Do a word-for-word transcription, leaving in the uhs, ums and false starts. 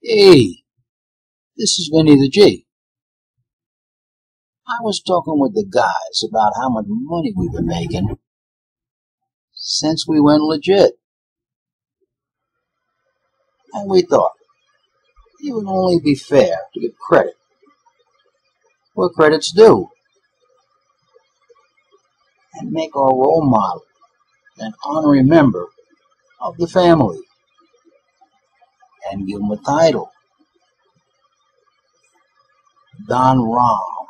Hey, this is Vinny the G. I was talking with the guys about how much money we've been making since we went legit. And we thought it would only be fair to give credit where credit's due and make our role model an honorary member of the family and give him a title. Don Rom.